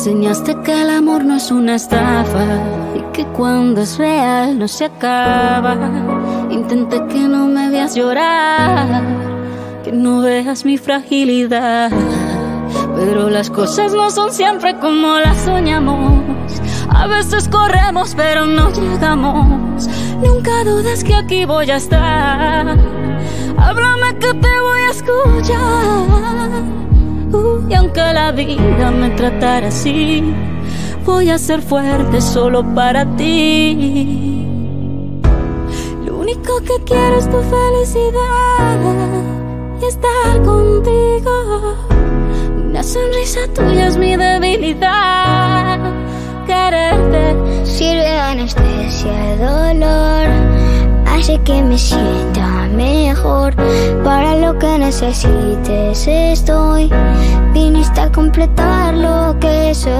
enseñaste que el amor no es una estafa y que cuando es real no se acaba. Intenté que no me veas llorar, que no veas mi fragilidad, pero las cosas no son siempre como las soñamos. A veces corremos pero no llegamos. Nunca dudes que aquí voy a estar. Háblame que te voy a escuchar. Y aunque la vida me tratara así, voy a ser fuerte solo para ti. Lo único que quiero es tu felicidad y estar contigo. Una sonrisa tuya es mi debilidad. Quererte sirve de anestesia el dolor, hace que me sienta mejor. Para lo que necesites estoy, viniste a completar lo que soy.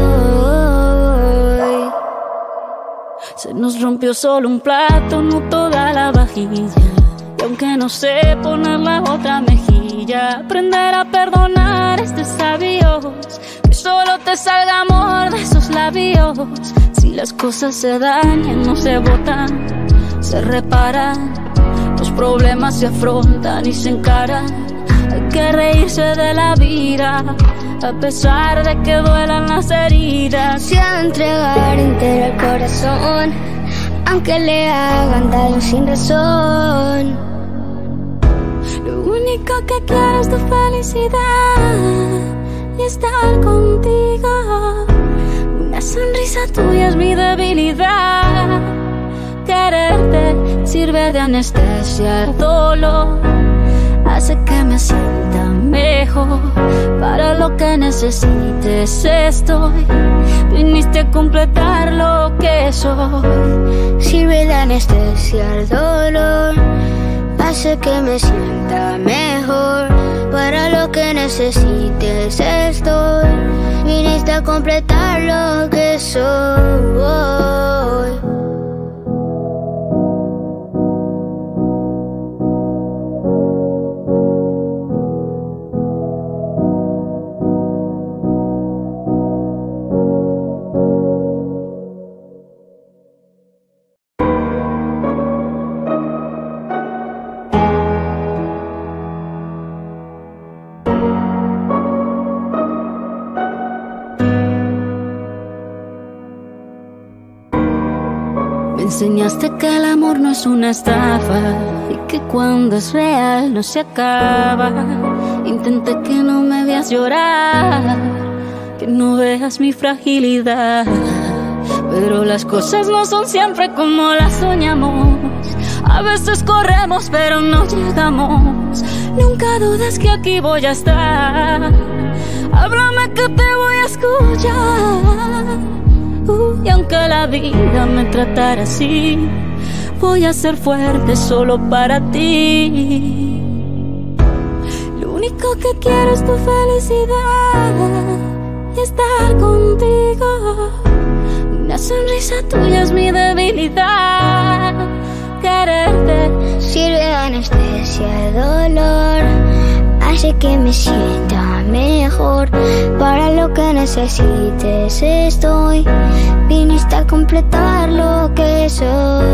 Se nos rompió solo un plato, no toda la vajilla. Y aunque no sé poner la otra mejilla, aprender a perdonar es de sabios. Que solo te salga amor de esos labios. Si las cosas se dañan, no se botan, se reparan. Los problemas se afrontan y se encaran. Hay que reírse de la vida, a pesar de que duelan las heridas. Se ha de entregar entero el corazón, aunque le hagan daño sin razón. Lo único que quiero es tu felicidad y estar contigo. Una sonrisa tuya es mi debilidad. Quererte sirve de anestesia el dolor, hace que me sienta mejor. Para lo que necesites estoy, viniste a completar lo que soy. Sirve de anestesia el dolor, hace que me sienta mejor. Para lo que necesites estoy, viniste a completar lo que soy. Me enseñaste que el amor no es una estafa y que cuando es real no se acaba. Intenté que no me veas llorar, que no veas mi fragilidad, pero las cosas no son siempre como las soñamos. A veces corremos pero no llegamos. Nunca dudes que aquí voy a estar. Háblame que te voy a escuchar. Y aunque la vida me tratara así, voy a ser fuerte solo para ti. Lo único que quiero es tu felicidad y estar contigo. Una sonrisa tuya es mi debilidad. Quererte sirve de anestesia el dolor, hace que me sienta mejor. Para lo que necesites estoy, viniste a completar lo que soy.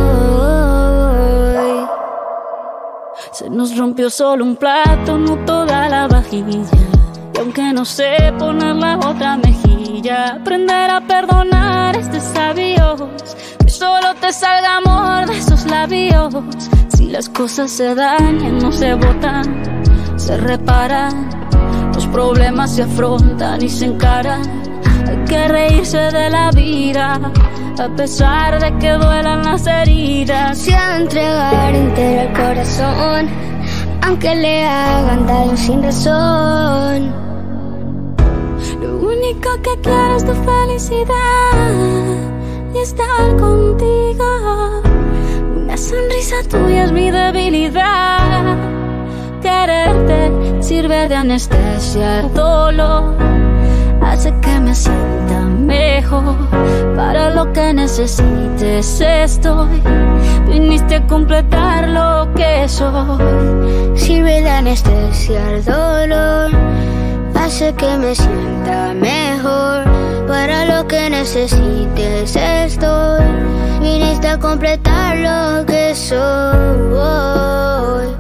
Se nos rompió solo un plato, no toda la vajilla. Y aunque no sé poner la otra mejilla, aprender a perdonar es de sabios. Que solo te salga amor de esos labios. Si las cosas se dañan, no se botan, se reparan. Los problemas se afrontan y se encaran. Hay que reírse de la vida, a pesar de que duelan las heridas. Se ha de entregar entero el corazón, aunque le hagan daño sin razón. Lo único que quiero es tu felicidad y estar contigo. Una sonrisa tuya es mi debilidad. Quererte sirve de anestesia el dolor, hace que me sienta mejor. Para lo que necesites estoy, viniste a completar lo que soy. Sirve de anestesia el dolor, hace que me sienta mejor. Para lo que necesites estoy. Viniste a completar lo que soy.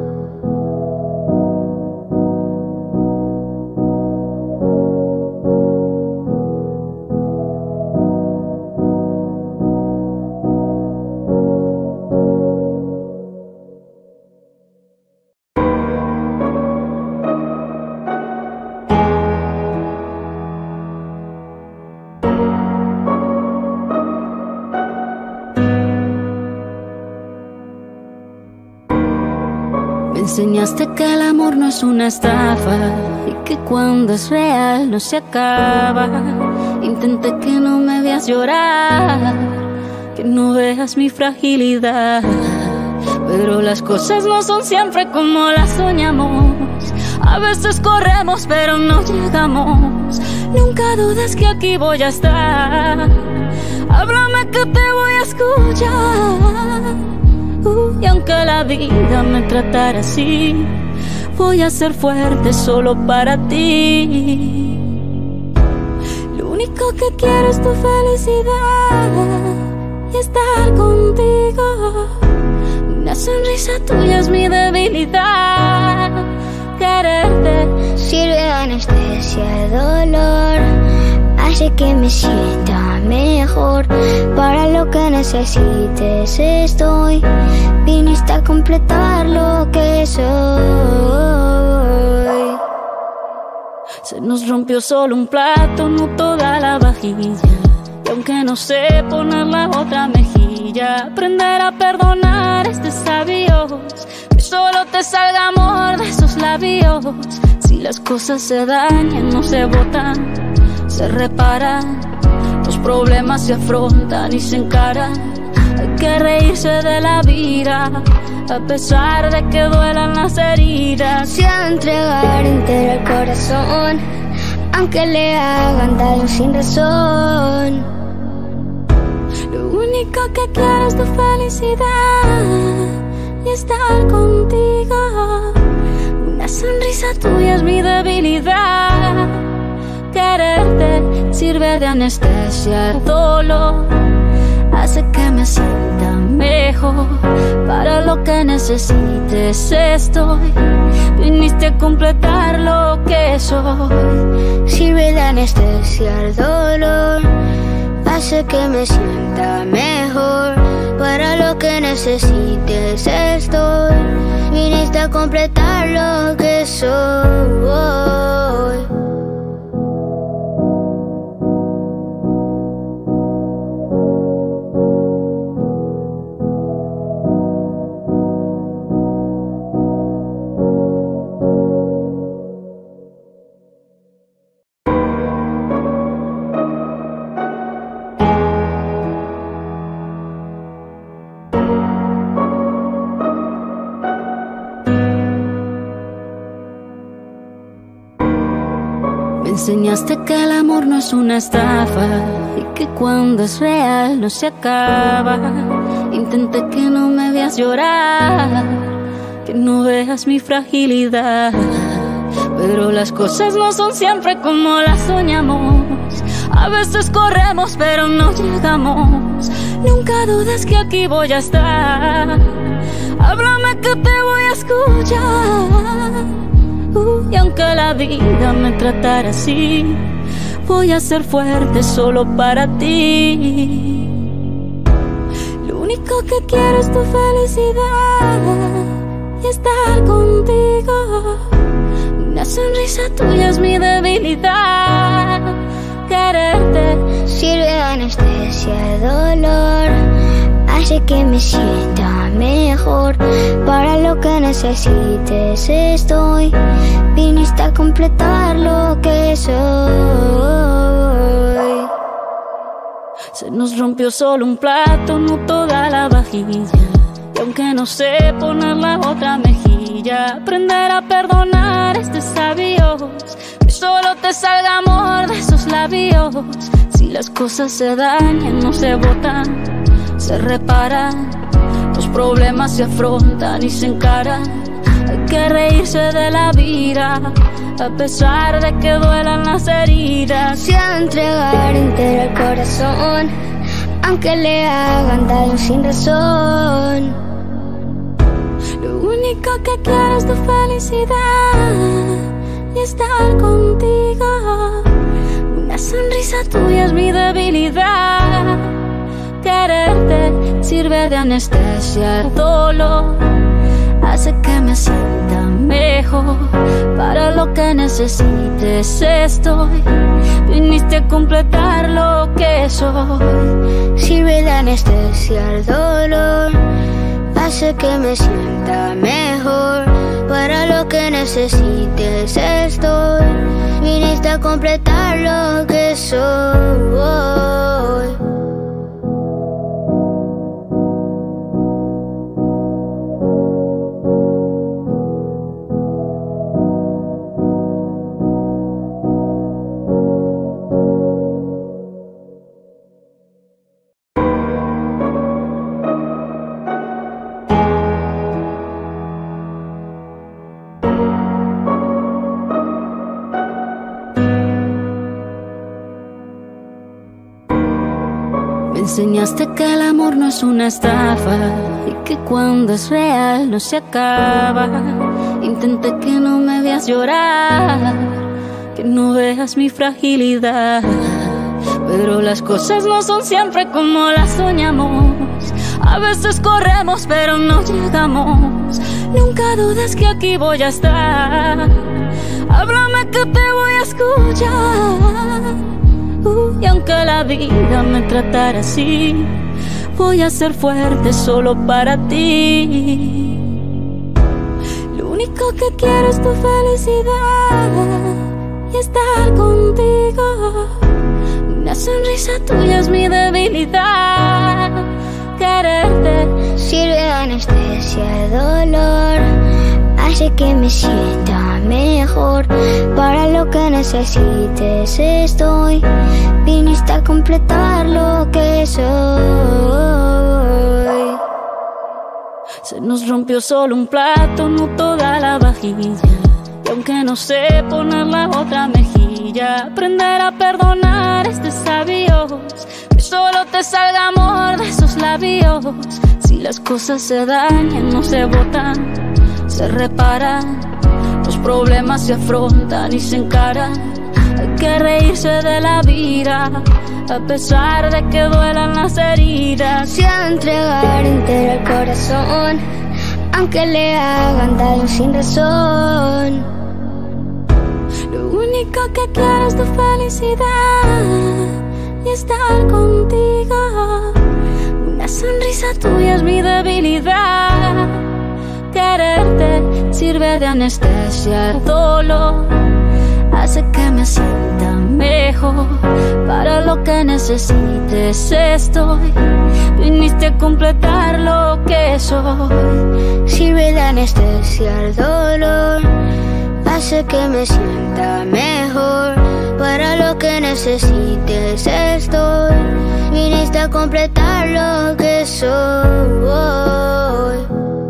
Me enseñaste que el amor no es una estafa y que cuando es real no se acaba. Intenté que no me veas llorar, que no veas mi fragilidad, pero las cosas no son siempre como las soñamos. A veces corremos pero no llegamos. Nunca dudes que aquí voy a estar. Háblame que te voy a escuchar. Y aunque la vida me tratara así, voy a ser fuerte solo para ti. Lo único que quiero es tu felicidad y estar contigo. Una sonrisa tuya es mi debilidad. Quererte sirve de anestesia el dolor, hace que me sienta mejor. Para lo que necesites estoy. Viniste a completar lo que soy. Se nos rompió solo un plato, no toda la vajilla. Y aunque no sé poner la otra mejilla, aprender a perdonar es de sabios. Que solo te salga amor de esos labios. Si las cosas se dañan, no se botan, se reparan. Los problemas se afrontan y se encaran. Hay que reírse de la vida, a pesar de que duelan las heridas. Se ha de entregar entero el corazón, aunque le hagan daño sin razón. Lo único que quiero es tu felicidad y estar contigo. Una sonrisa tuya es mi debilidad. Quererte sirve de anestesia el dolor, hace que me sienta mejor. Para lo que necesites estoy. Viniste a completar lo que soy. Sirve de anestesia el dolor, hace que me sienta mejor. Para lo que necesites estoy. Viniste a completar lo que soy. Me enseñaste que el amor no es una estafa y que cuando es real no se acaba. Intenté que no me veas llorar, que no veas mi fragilidad, pero las cosas no son siempre como las soñamos. A veces corremos pero no llegamos. Nunca dudes que aquí voy a estar. Háblame que te voy a escuchar. Y aunque la vida me tratara así, voy a ser fuerte solo para ti. Lo único que quiero es tu felicidad y estar contigo. Una sonrisa tuya es mi debilidad. Quererte sirve de anestesia el dolor, hace que me sienta mejor. Para lo que necesites estoy. Viniste a completar lo que soy. Se nos rompió solo un plato, no toda la vajilla. Y aunque no sé poner la otra mejilla, aprender a perdonar es de sabios. Que solo te salga amor de esos labios. Si las cosas se dañan, no se botan, se reparan. Los problemas se afrontan y se encaran. Hay que reírse de la vida, a pesar de que duelan las heridas. Se ha de entregar entero el corazón, aunque le hagan daño sin razón. Lo único que quiero es tu felicidad y estar contigo. Una sonrisa tuya es mi debilidad. Quererte sirve de anestesia al dolor, hace que me sienta mejor. Para lo que necesites estoy, viniste a completar lo que soy. Sirve de anestesia al dolor, hace que me sienta mejor. Para lo que necesites estoy, viniste a completar lo que soy. Me enseñaste que el amor no es una estafa y que cuando es real no se acaba. Intenté que no me veas llorar, que no veas mi fragilidad, pero las cosas no son siempre como las soñamos. A veces corremos pero no llegamos. Nunca dudes que aquí voy a estar. Háblame que te voy a escuchar. Y aunque la vida me tratara así, voy a ser fuerte solo para ti. Lo único que quiero es tu felicidad y estar contigo. Una sonrisa tuya es mi debilidad. Quererte sirve de anestesia al dolor, hace que me sienta mejor. Para lo que necesites estoy, viniste a completar lo que soy. Se nos rompió solo un plato, no toda la vajilla. Y aunque no sé poner la otra mejilla, aprender a perdonar es de sabios. Que solo te salga amor de esos labios. Si las cosas se dañan, no se botan, se reparan. Los problemas se afrontan y se encaran. Hay que reírse de la vida, a pesar de que duelan las heridas. Se ha de entregar entero el corazón, aunque le hagan daño sin razón. Lo único que quiero es tu felicidad y estar contigo. Una sonrisa tuya es mi debilidad. Quererte sirve de anestesia al dolor, hace que me sienta mejor. Para lo que necesites estoy, viniste a completar lo que soy. Sirve de anestesia al dolor, hace que me sienta mejor. Para lo que necesites estoy, viniste a completar lo que soy.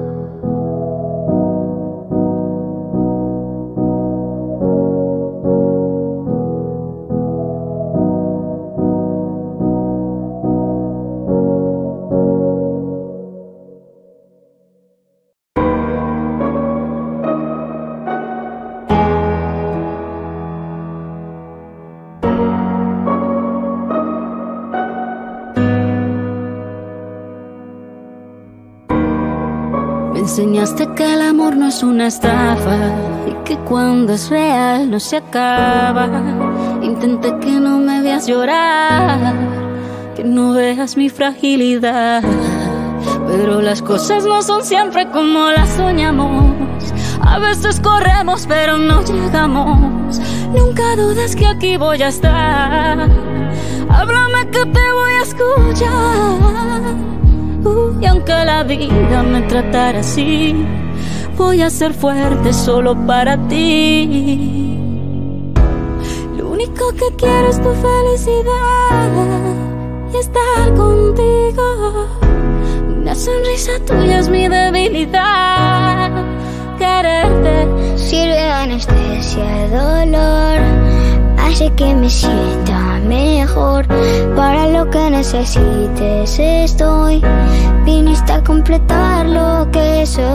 Me enseñaste que el amor no es una estafa y que cuando es real no se acaba. Intenté que no me veas llorar, que no veas mi fragilidad, pero las cosas no son siempre como las soñamos. A veces corremos pero no llegamos. Nunca dudes que aquí voy a estar. Háblame que te voy a escuchar. Y aunque la vida me tratara así, voy a ser fuerte solo para ti. Lo único que quiero es tu felicidad y estar contigo. Una sonrisa tuya es mi debilidad. Quererte sirve de anestesia el dolor, hace que me sienta mejor. Para lo que necesites estoy, viniste a completar lo que soy.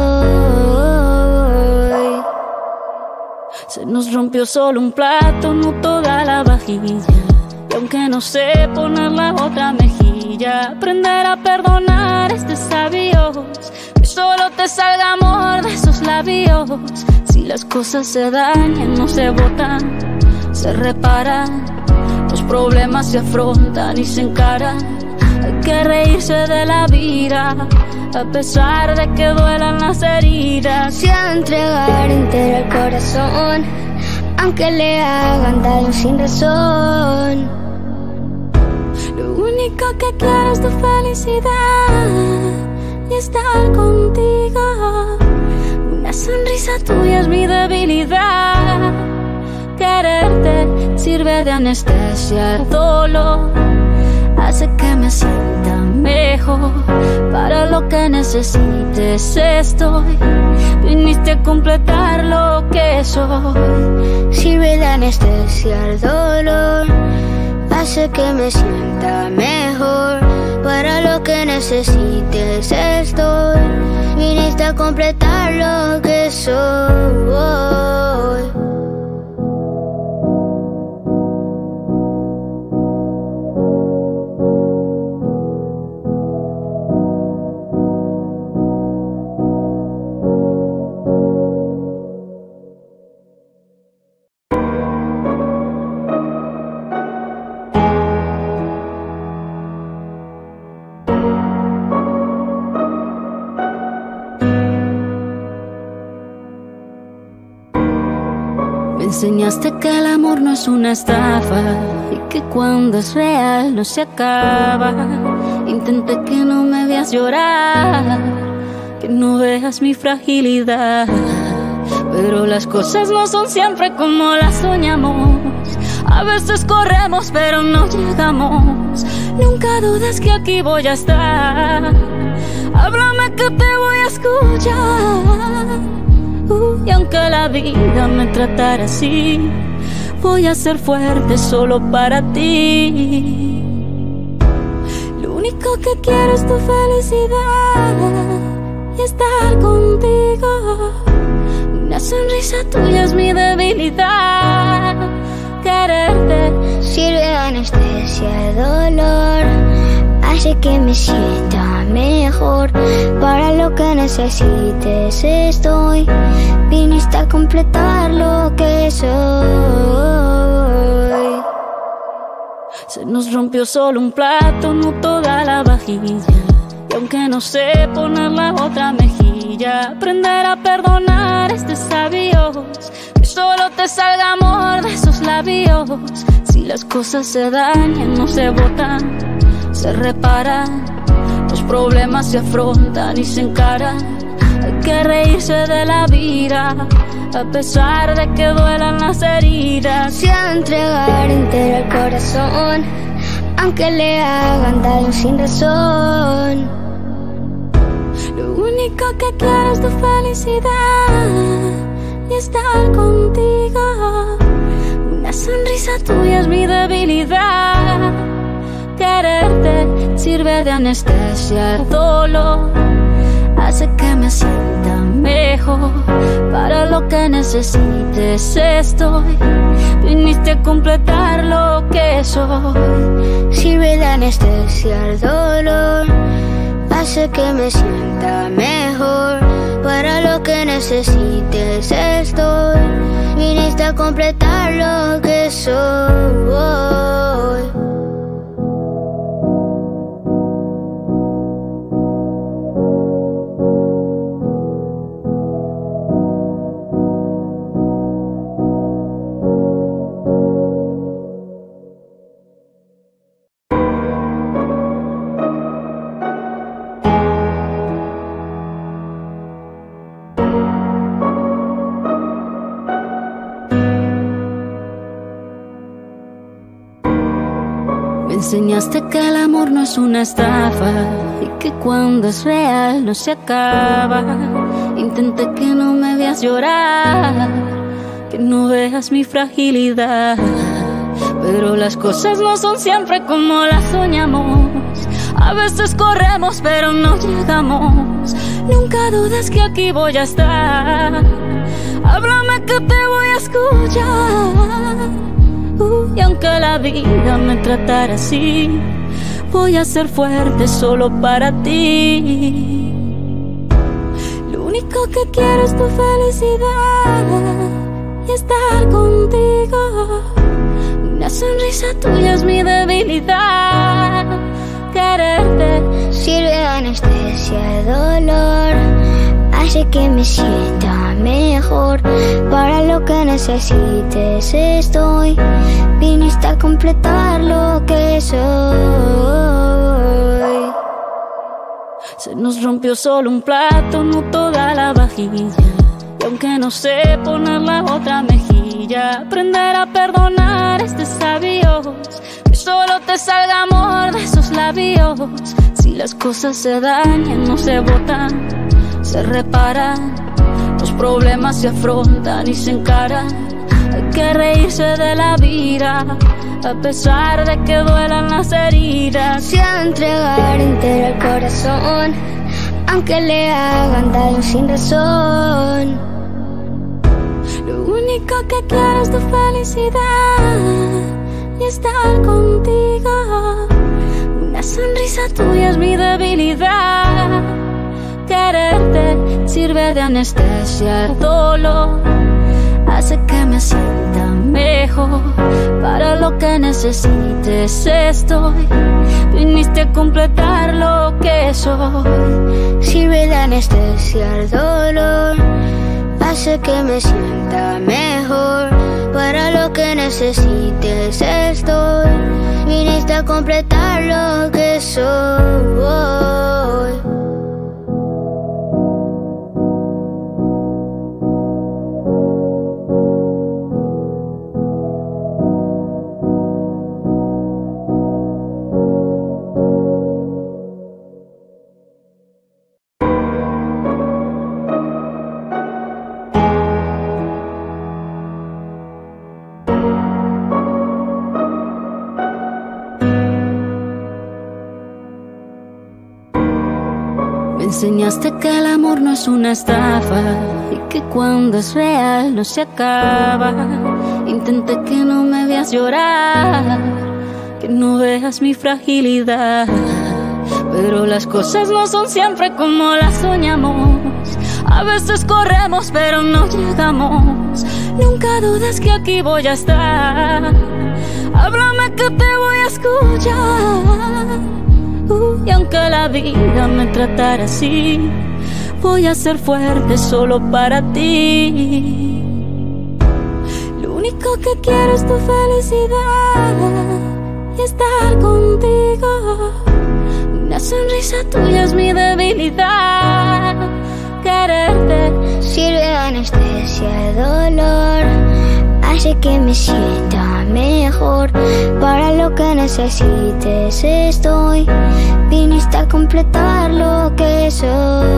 Se nos rompió solo un plato, no toda la vajilla. Y aunque no sé poner la otra mejilla, aprender a perdonar es de sabios. Que solo te salga amor de esos labios. Si las cosas se dañan, no se botan, se reparan. Los problemas se afrontan y se encaran. Hay que reírse de la vida, a pesar de que duelan las heridas. Se ha de entregar entero el corazón, aunque le hagan daño sin razón. Lo único que quiero es tu felicidad y estar contigo. Una sonrisa tuya es mi debilidad. Quererte sirve de anestesia el dolor, hace que me sienta mejor. Para lo que necesites estoy, viniste a completar lo que soy. Sirve de anestesia el dolor, hace que me sienta mejor. Para lo que necesites estoy, viniste a completar lo que soy. Me enseñaste que el amor no es una estafa y que cuando es real no se acaba. Intenté que no me veas llorar, que no veas mi fragilidad, pero las cosas no son siempre como las soñamos. A veces corremos pero no llegamos. Nunca dudes que aquí voy a estar. Háblame que te voy a escuchar. Y aunque la vida me tratara así, voy a ser fuerte solo para ti. Lo único que quiero es tu felicidad y estar contigo. Una sonrisa tuya es mi debilidad. Quererte sirve de anestesia el dolor, hace que me sienta mejor. Para lo que necesites estoy, viniste a completar lo que soy. Se nos rompió solo un plato, no toda la vajilla. Y aunque no sé poner la otra mejilla, aprender a perdonar es de sabios. Que solo te salga amor de esos labios. Si las cosas se dañan, no se botan, se reparan. Los problemas se afrontan y se encaran. Hay que reírse de la vida, a pesar de que duelan las heridas. Se ha de entregar entero el corazón, aunque le hagan daño sin razón. Lo único que quiero es tu felicidad y estar contigo. Una sonrisa tuya es mi debilidad. Quererte sirve de anestesia el dolor, hace que me sienta mejor. Para lo que necesites estoy, viniste a completar lo que soy. Sirve de anestesia el dolor, hace que me sienta mejor. Para lo que necesites estoy, viniste a completar lo que soy. Me enseñaste que el amor no es una estafa y que cuando es real no se acaba. Intenté que no me veas llorar, que no veas mi fragilidad. Pero las cosas no son siempre como las soñamos. A veces corremos pero no llegamos. Nunca dudes que aquí voy a estar. Háblame que te voy a escuchar. Y aunque la vida me tratara así, voy a ser fuerte solo para ti. Lo único que quiero es tu felicidad y estar contigo. Una sonrisa tuya es mi debilidad. Quererte sirve de anestesia el dolor, hace que me sienta mejor. Para lo que necesites estoy, viniste a completar lo que soy. Se nos rompió solo un plato, no toda la vajilla. Y aunque no sé poner la otra mejilla, aprender a perdonar es de sabios. Que solo te salga amor de esos labios. Si las cosas se dañan, no se botan, se reparan. Los problemas se afrontan y se encaran. Hay que reírse de la vida, a pesar de que duelan las heridas. Se ha de entregar entero el corazón, aunque le hagan daño sin razón. Lo único que quiero es tu felicidad y estar contigo. Una sonrisa tuya es mi debilidad. Quererte sirve de anestesia el dolor, hace que me sienta mejor. Para lo que necesites estoy, viniste a completar lo que soy. Sirve de anestesia el dolor, hace que me sienta mejor. Para lo que necesites estoy, viniste a completar lo que soy. Me enseñaste que el amor no es una estafa y que cuando es real no se acaba. Intenté que no me veas llorar, que no veas mi fragilidad. Pero las cosas no son siempre como las soñamos. A veces corremos pero no llegamos. Nunca dudes que aquí voy a estar. Háblame que te voy a escuchar. Y aunque la vida me tratara así, voy a ser fuerte solo para ti. Lo único que quiero es tu felicidad y estar contigo. Una sonrisa tuya es mi debilidad. Quererte sirve de anestesia el dolor, hace que me sienta mejor. Para lo que necesites estoy, viniste a completar lo que soy.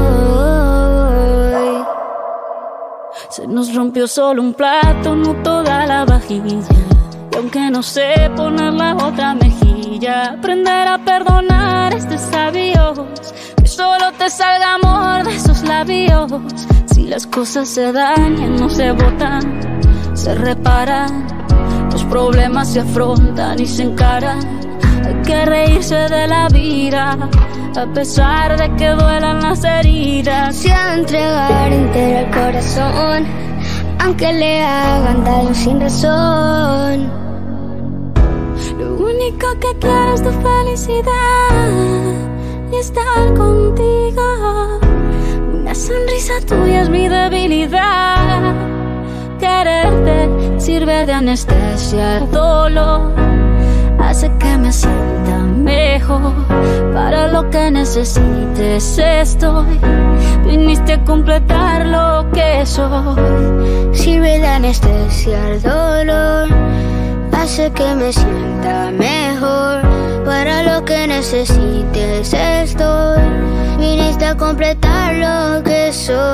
Se nos rompió solo un plato, no toda la vajilla. Y aunque no sé poner la otra mejilla, aprender a perdonar es de sabios. Que solo te salga amor de esos labios. Si las cosas se dañan, no se botan, se reparan. Los problemas se afrontan y se encaran. Hay que reírse de la vida, a pesar de que duelan las heridas. Se ha de entregar entero el corazón, aunque le hagan daño sin razón. Lo único que quiero es tu felicidad y estar contigo. Una sonrisa tuya es mi debilidad. Quererte sirve de anestesia el dolor, hace que me sienta mejor. Para lo que necesites estoy, viniste a completar lo que soy. Sirve de anestesia el dolor, hace que me sienta mejor. Para lo que necesites estoy, viniste Viniste a completar lo que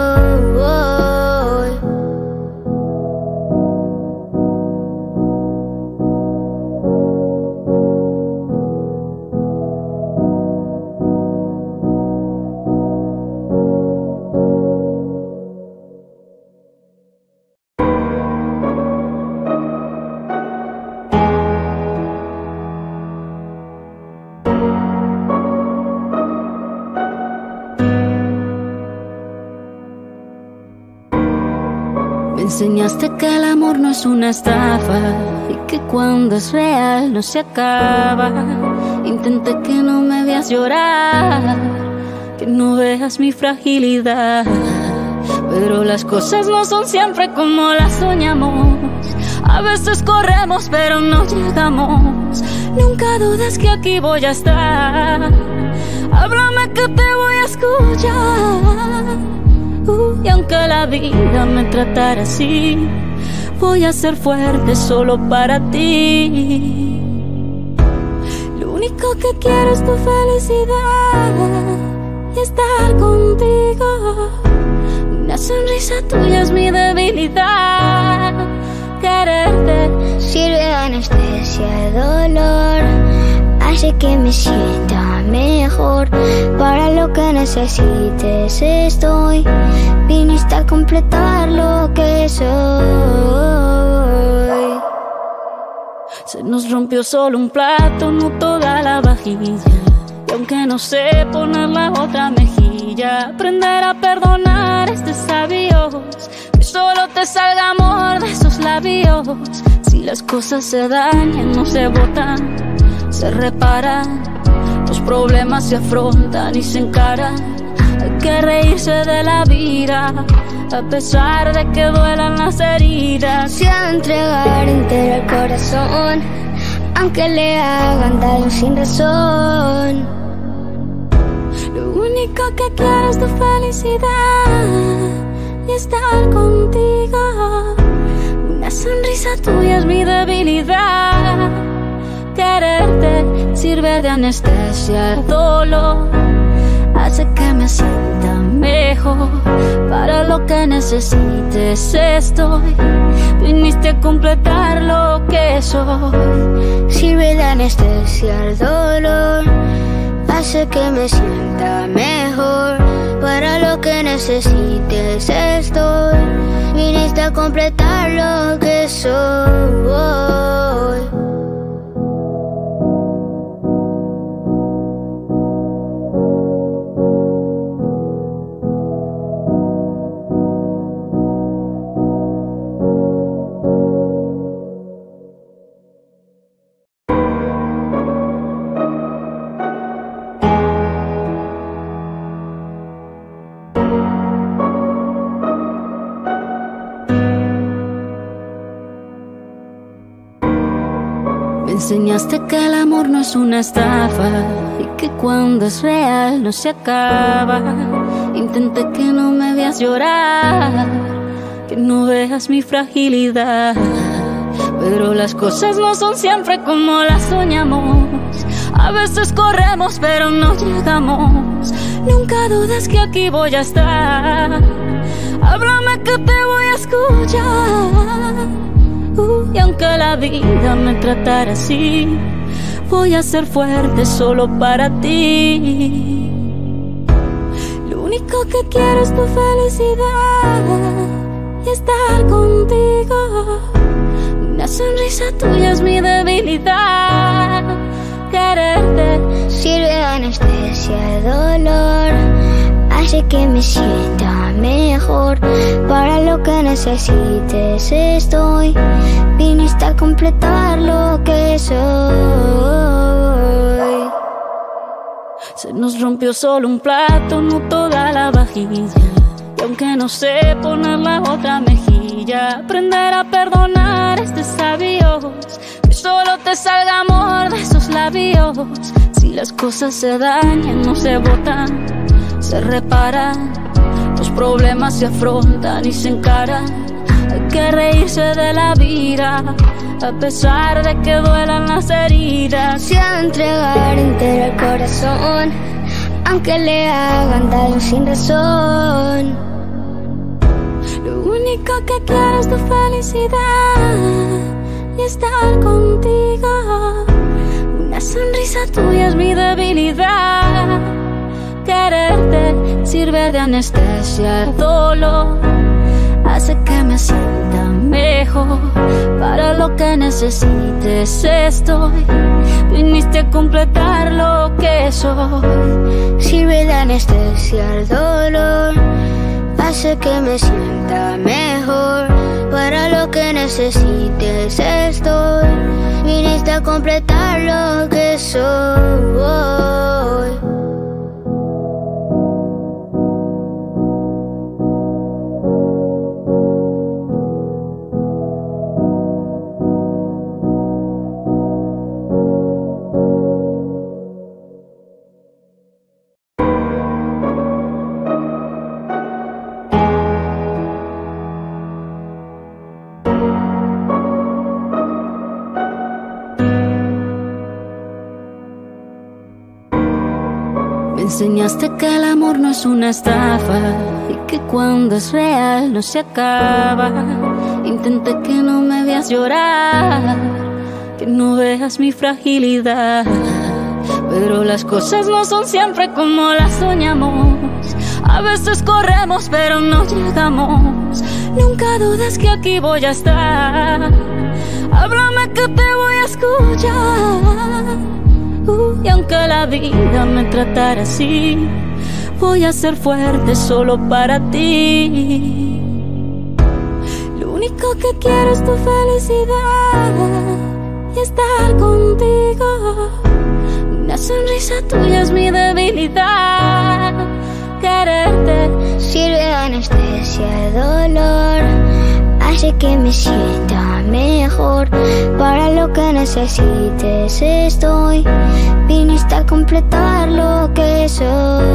soy. Me enseñaste que el amor no es una estafa y que cuando es real no se acaba. Intenté que no me veas llorar, que no veas mi fragilidad, pero las cosas no son siempre como las soñamos. A veces corremos pero no llegamos. Nunca dudes que aquí voy a estar. Háblame que te voy a escuchar. Y aunque la vida me tratara así, voy a ser fuerte solo para ti. Lo único que quiero es tu felicidad y estar contigo. Una sonrisa tuya es mi debilidad. Quererte sirve de anestesia el dolor, hace que me sienta mejor. Para lo que necesites estoy. Viniste a completar lo que soy. Se nos rompió solo un plato, no toda la vajilla. Y aunque no sé poner la otra mejilla, aprender a perdonar es de sabios. Que solo te salga amor de esos labios. Si las cosas se dañan, no se botan, se reparan. Los problemas se afrontan y se encaran. Hay que reírse de la vida, a pesar de que duelan las heridas. Se ha de entregar entero el corazón, aunque le hagan daño sin razón. Lo único que quiero es tu felicidad y estar contigo. Una sonrisa tuya es mi debilidad. Quererte sirve de anestesia el dolor, hace que me sienta mejor. Para lo que necesites estoy. Viniste a completar lo que soy. Sirve de anestesia el dolor, hace que me sienta mejor. Para lo que necesites estoy. Viniste a completar lo que soy. Me enseñaste que el amor no es una estafa y que cuando es real no se acaba. Intenté que no me veas llorar, que no veas mi fragilidad, pero las cosas no son siempre como las soñamos. A veces corremos pero no llegamos. Nunca dudes que aquí voy a estar. Háblame que te voy a escuchar. Y aunque la vida me tratara así, voy a ser fuerte solo para ti. Lo único que quiero es tu felicidad y estar contigo. Una sonrisa tuya es mi debilidad. Quererte sirve de anestesia el dolor, hace que me sienta mejor. Para lo que necesites estoy. Viniste a completar lo que soy. Se nos rompió solo un plato, no toda la vajilla. Y aunque no sé poner la otra mejilla, aprender a perdonar es de sabios. Que solo te salga amor de esos labios. Si las cosas se dañan, no se botan, se reparan. Los problemas se afrontan y se encaran. Hay que reírse de la vida, a pesar de que duelan las heridas. Se ha de entregar entero el corazón, aunque le hagan daño sin razón. Lo único que quiero es tu felicidad y estar contigo. Una sonrisa tuya es mi debilidad. Quererte sirve de anestesia al dolor, hace que me sienta mejor. Para lo que necesites estoy, viniste a completar lo que soy. Sirve de anestesia al dolor, hace que me sienta mejor. Para lo que necesites estoy, viniste a completar lo que soy. Me enseñaste que el amor no es una estafa y que cuando es real no se acaba. Intenté que no me veas llorar, que no veas mi fragilidad, pero las cosas no son siempre como las soñamos. A veces corremos pero no llegamos. Nunca dudes que aquí voy a estar. Háblame que te voy a escuchar. Y aunque la vida me tratara así, voy a ser fuerte solo para ti. Lo único que quiero es tu felicidad y estar contigo. Una sonrisa tuya es mi debilidad. Quererte sirve de anestesia al dolor, hace que me sienta mejor. Para lo que necesites estoy, viniste a completar lo que soy.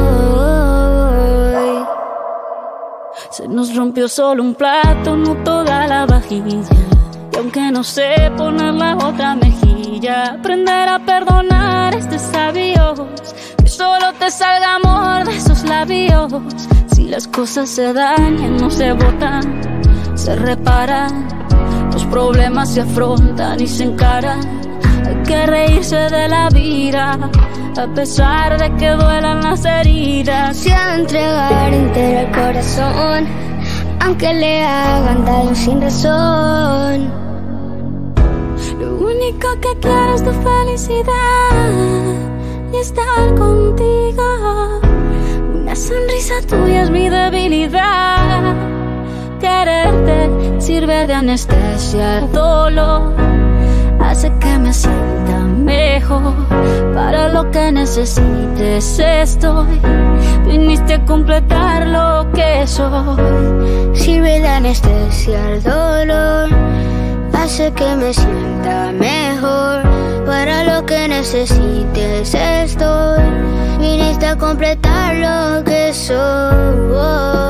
Se nos rompió solo un plato, no toda la vajilla. Y aunque no sé poner la otra mejilla, aprender a perdonar es de sabios. Que solo te salga amor de esos labios. Si las cosas se dañan, no se botan, se reparan. Los problemas se afrontan y se encaran. Hay que reírse de la vida, a pesar de que duelan las heridas. Se ha de entregar entero el corazón, aunque le hagan daño sin razón. Lo único que quiero es tu felicidad y estar contigo. Una sonrisa tuya es mi debilidad. Quererte sirve de anestesia al dolor, hace que me sienta mejor. Para lo que necesites estoy, viniste a completar lo que soy. Sirve de anestesia al dolor, hace que me sienta mejor. Para lo que necesites estoy, viniste a completar lo que soy.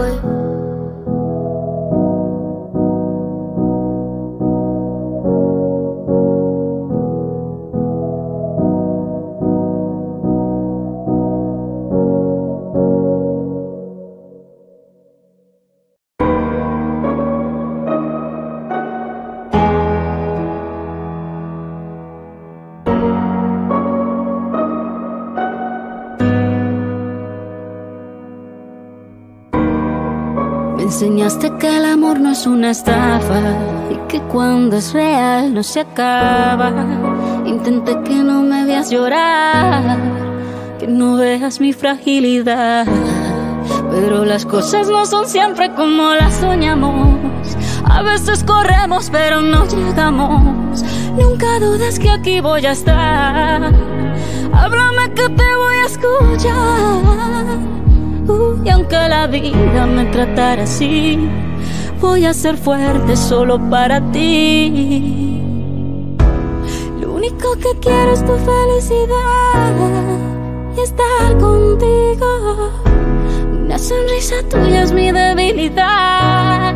Me enseñaste que el amor no es una estafa y que cuando es real no se acaba. Intenté que no me veas llorar, que no veas mi fragilidad, pero las cosas no son siempre como las soñamos. A veces corremos pero no llegamos. Nunca dudes que aquí voy a estar. Háblame que te voy a escuchar. Y aunque la vida me tratara así, voy a ser fuerte solo para ti. Lo único que quiero es tu felicidad y estar contigo. Una sonrisa tuya es mi debilidad.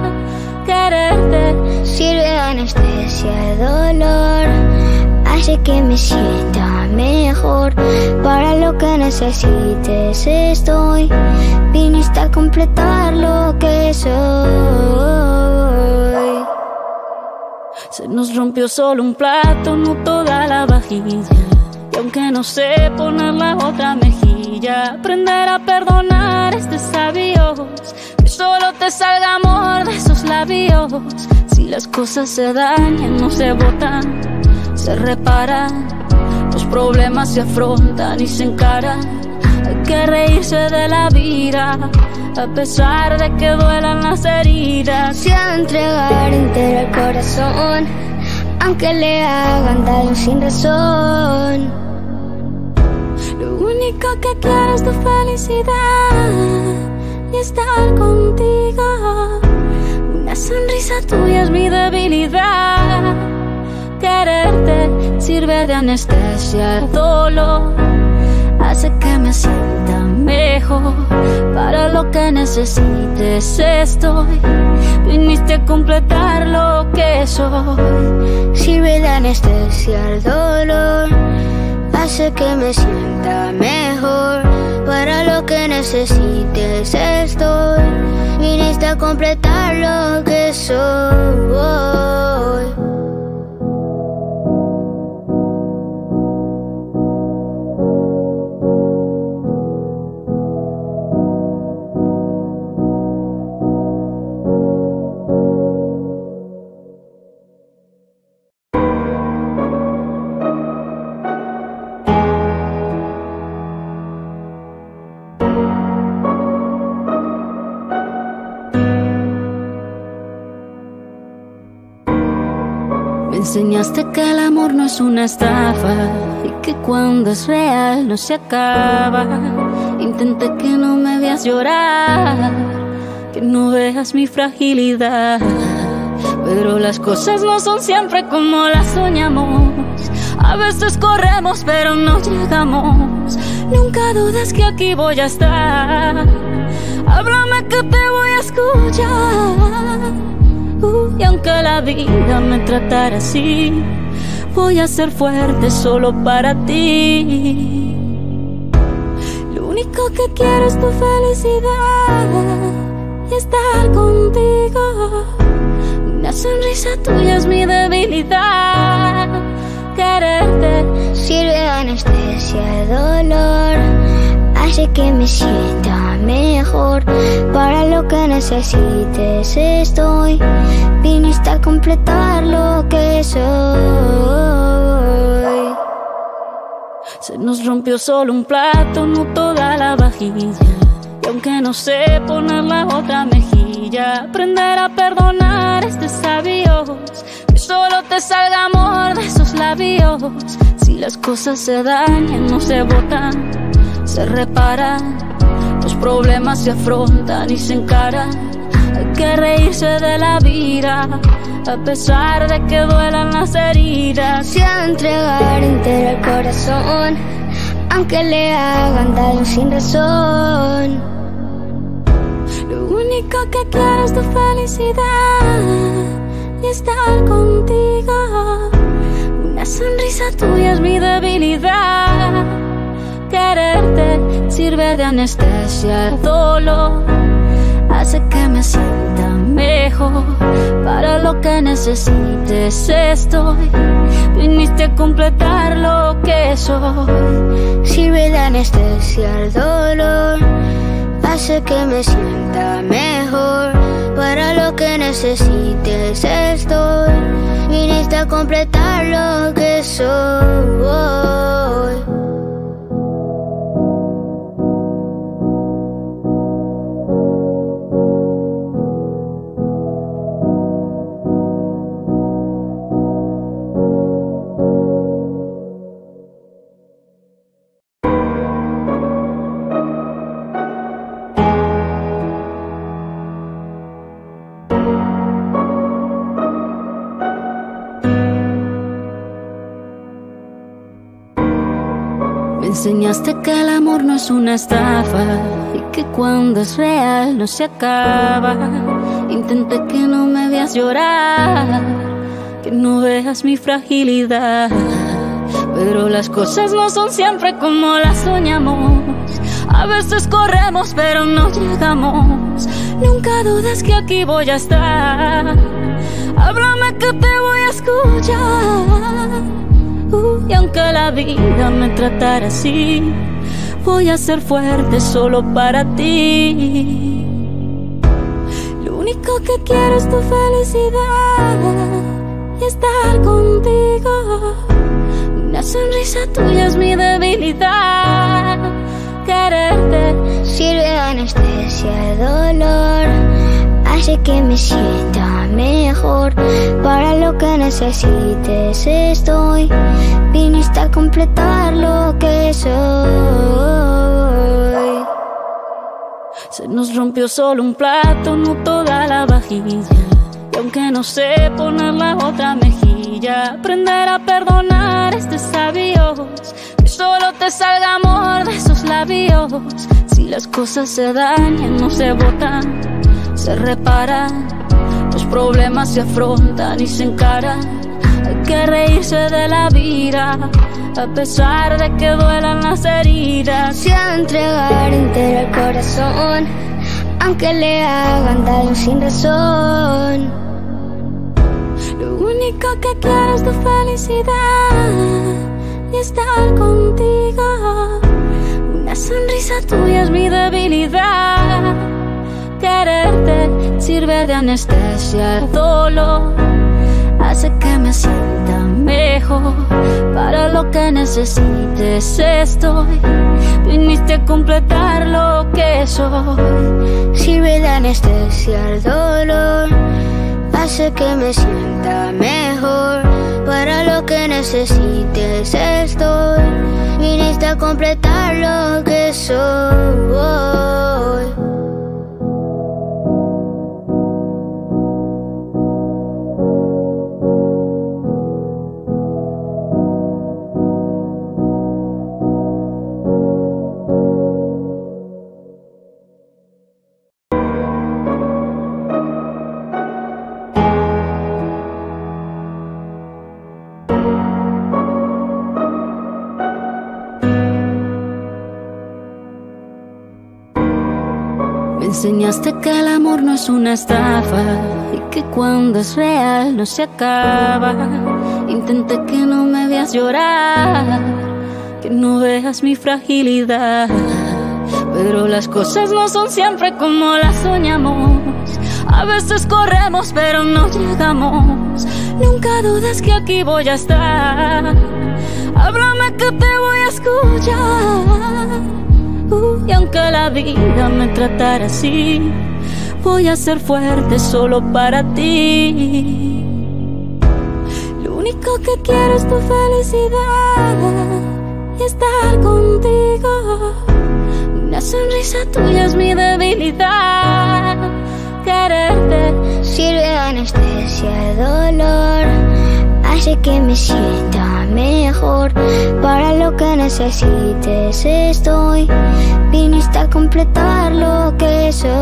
Quererte sirve de anestesia al dolor, hace que me sienta mejor. Para lo que necesites estoy. Viniste a completar lo que soy. Se nos rompió solo un plato, no toda la vajilla. Y aunque no sé poner la otra mejilla, aprender a perdonar es de sabios. Que solo te salga amor de esos labios. Si las cosas se dañan, no se botan, se reparan. Los problemas se afrontan y se encaran. Hay que reírse de la vida, a pesar de que duelan las heridas. Se ha de entregar entero el corazón, aunque le hagan daño sin razón. Lo único que quiero es tu felicidad y estar contigo. Una sonrisa tuya es mi debilidad. Quererte sirve de anestesia al dolor, hace que me sienta mejor. Para lo que necesites estoy. Viniste a completar lo que soy. Sirve de anestesia al dolor, hace que me sienta mejor. Para lo que necesites estoy. Viniste a completar lo que soy. Me enseñaste que el amor no es una estafa y que cuando es real no se acaba. Intenté que no me veas llorar, que no veas mi fragilidad. Pero las cosas no son siempre como las soñamos. A veces corremos pero no llegamos. Nunca dudes que aquí voy a estar. Háblame que te voy a escuchar. Y aunque la vida me tratara así, voy a ser fuerte solo para ti. Lo único que quiero es tu felicidad y estar contigo. Una sonrisa tuya es mi debilidad. Quererte sirve de anestesia al dolor, hace que me sienta mejor. Para lo que necesites estoy. Viniste a completar lo que soy. Se nos rompió solo un plato, no toda la vajilla. Y aunque no sé poner la otra mejilla, aprender a perdonar es de sabios. Que solo te salga amor de esos labios. Si las cosas se dañan, no se botan, se reparan. Los problemas se afrontan y se encaran. Hay que reírse de la vida, a pesar de que duelan las heridas. Se ha de entregar entero el corazón, aunque le hagan daño sin razón. Lo único que quiero es tu felicidad y estar contigo. Una sonrisa tuya es mi debilidad. Quererte sirve de anestesia al dolor, hace que me sienta mejor. Para lo que necesites estoy. Viniste a completar lo que soy. Sirve de anestesia al dolor, hace que me sienta mejor. Para lo que necesites estoy. Viniste a completar lo que soy. Me enseñaste que el amor no es una estafa y que cuando es real no se acaba. Intenté que no me veas llorar, que no veas mi fragilidad. pero las cosas no son siempre como las soñamos. A veces corremos pero no llegamos. Nunca dudes que aquí voy a estar. Háblame que te voy a escuchar. Y aunque la vida me tratara así, voy a ser fuerte solo para ti. Lo único que quiero es tu felicidad y estar contigo. Una sonrisa tuya es mi debilidad. Quererte sirve de anestesia el dolor, hace que me sienta mejor. Para lo que necesites estoy, viniste a completar lo que soy. Se nos rompió solo un plato, no toda la vajilla. Y aunque no sé poner la otra mejilla, aprender a perdonar es de sabios. Que solo te salga amor de esos labios. Si las cosas se dañan, no se botan, se reparan. Los problemas se afrontan y se encaran. Hay que reírse de la vida, a pesar de que duelan las heridas. Se ha de entregar entero el corazón, aunque le hagan daño sin razón. Lo único que quiero es tu felicidad y estar contigo. Una sonrisa tuya es mi debilidad. Quererte sirve de anestesia el dolor, hace que me sienta mejor. Para lo que necesites estoy, viniste a completar lo que soy. Sirve de anestesia el dolor, hace que me sienta mejor. Para lo que necesites estoy, viniste a completar lo que soy. Me enseñaste que el amor no es una estafa y que cuando es real no se acaba. Intenté que no me veas llorar, que no veas mi fragilidad, pero las cosas no son siempre como las soñamos. A veces corremos pero no llegamos. Nunca dudes que aquí voy a estar. Háblame que te voy a escuchar. Y aunque la vida me tratara así, voy a ser fuerte solo para ti. Lo único que quiero es tu felicidad y estar contigo. Una sonrisa tuya es mi debilidad. Quererte sirve de anestesia el dolor, hace que me sienta mejor. Para lo que necesites estoy, viniste a completar lo que soy.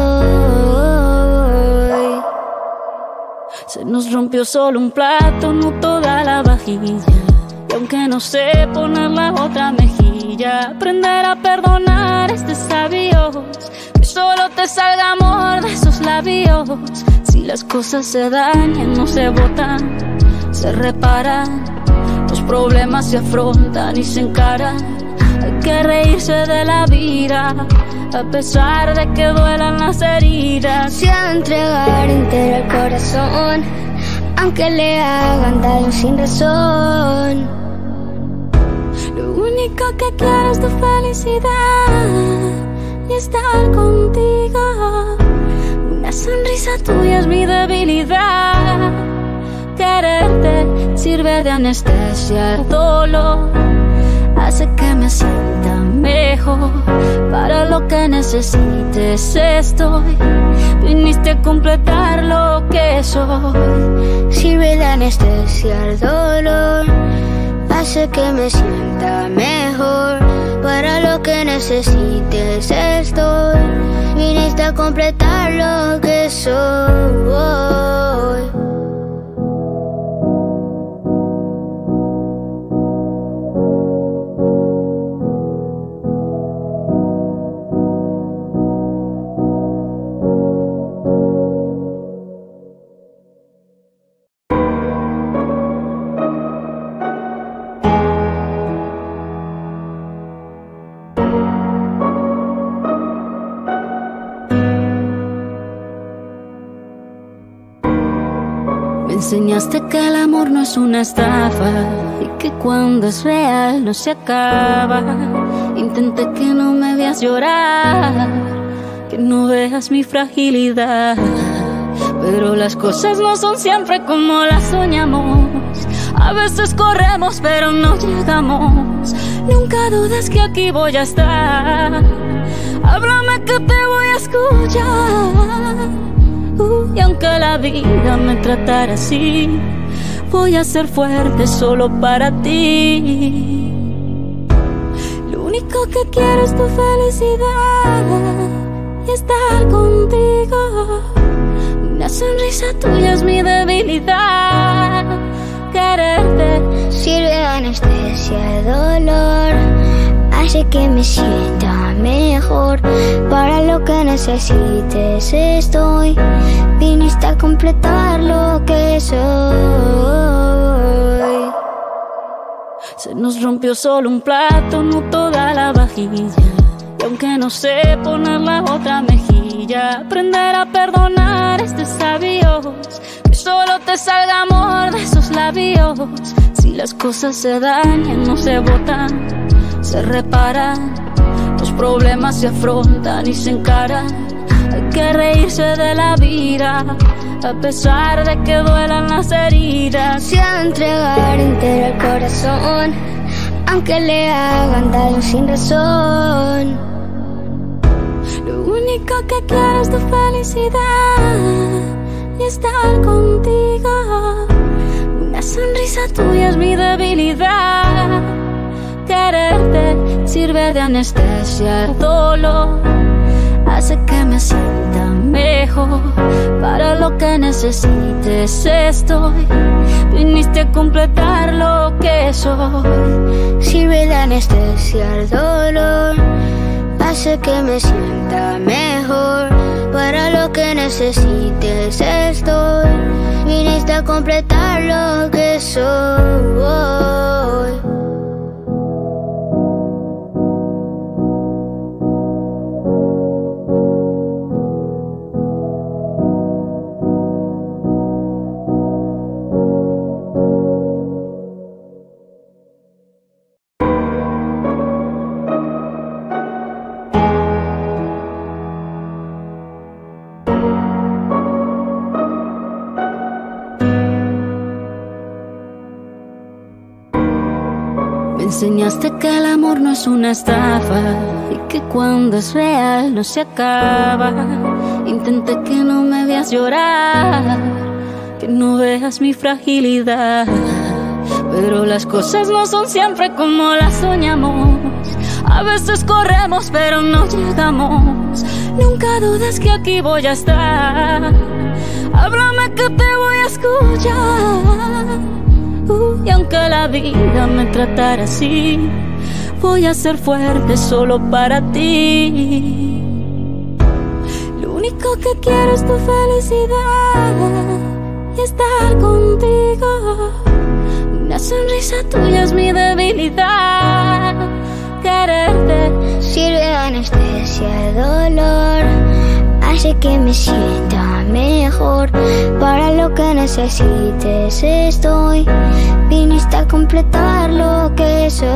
Se nos rompió solo un plato, no toda la vajilla. Y aunque no sé poner la otra mejilla, aprender a perdonar es de sabios. Que solo te salga amor de esos labios. Si las cosas se dañan, no se botan, se reparan. Los problemas se afrontan y se encaran. Hay que reírse de la vida, a pesar de que duelan las heridas. Se ha de entregar entero el corazón, aunque le hagan daño sin razón. Lo único que quiero es tu felicidad y estar contigo. Una sonrisa tuya es mi debilidad. Quererte sirve de anestesia el dolor, hace que me sienta mejor. Para lo que necesites estoy, viniste a completar lo que soy. Sirve de anestesia el dolor, hace que me sienta mejor. Para lo que necesites estoy, viniste a completar lo que soy. enseñaste que el amor no es una estafa y que cuando es real no se acaba. Intenté que no me veas llorar, que no veas mi fragilidad, pero las cosas no son siempre como las soñamos. A veces corremos pero no llegamos. Nunca dudes que aquí voy a estar. Háblame que te voy a escuchar. Y aunque la vida me tratara así, voy a ser fuerte solo para ti. Lo único que quiero es tu felicidad y estar contigo. Una sonrisa tuya es mi debilidad. Quererte sirve de anestesia el dolor, hace que me sienta mejor. Para lo que necesites estoy, viniste a completar lo que soy. Se nos rompió solo un plato, no toda la vajilla. Y aunque no sé poner la otra mejilla, aprender a perdonar es de sabios. Que solo te salga amor de esos labios. Si las cosas se dañan, no se botan, se reparan. Los problemas se afrontan y se encaran. Hay que reírse de la vida, a pesar de que duelan las heridas. Se ha entregar entero el corazón, aunque le hagan daño sin razón. Lo único que quiero es tu felicidad y estar contigo. Una sonrisa tuya es mi debilidad. Quererte sirve de anestesia el dolor, hace que me sienta mejor. Para lo que necesites estoy, viniste a completar lo que soy. Sirve de anestesia el dolor, hace que me sienta mejor. Para lo que necesites estoy, viniste a completar lo que soy. Me enseñaste que el amor no es una estafa y que cuando es real no se acaba. Intenté que no me veas llorar, que no veas mi fragilidad, pero las cosas no son siempre como las soñamos. A veces corremos pero no llegamos. Nunca dudes que aquí voy a estar. Háblame que te voy a escuchar. Y aunque la vida me tratara así, voy a ser fuerte solo para ti. Lo único que quiero es tu felicidad y estar contigo. Una sonrisa tuya es mi debilidad. Quererte sirve de anestesia el dolor, hace que me sienta mejor. Para lo que necesites estoy, viniste a completar lo que soy.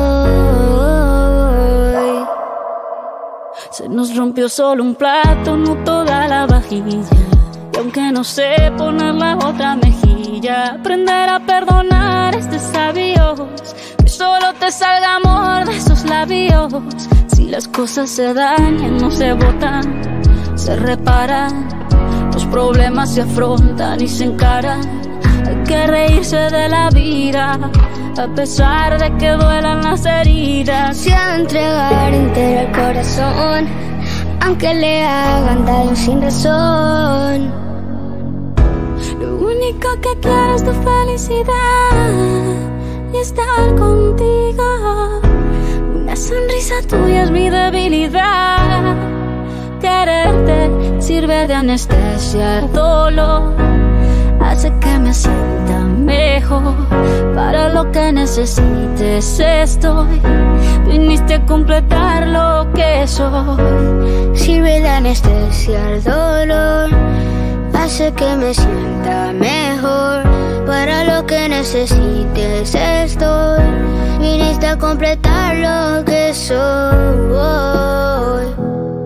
Se nos rompió solo un plato, no toda la vajilla. Y aunque no sé poner la otra mejilla, aprender a perdonar es de sabios. Que solo te salga amor de esos labios. Si las cosas se dañan, no se botan, se reparan. Los problemas se afrontan y se encaran. Hay que reírse de la vida, a pesar de que duelan las heridas. Se ha entregar entero el corazón, aunque le hagan daño sin razón. Lo único que quiero es tu felicidad y estar contigo. Una sonrisa tuya es mi debilidad. Quererte sirve de anestesia el dolor, hace que me sienta mejor. Para lo que necesites estoy, viniste a completar lo que soy. Sirve de anestesia el dolor, hace que me sienta mejor. Para lo que necesites estoy. Viniste a completar lo que soy.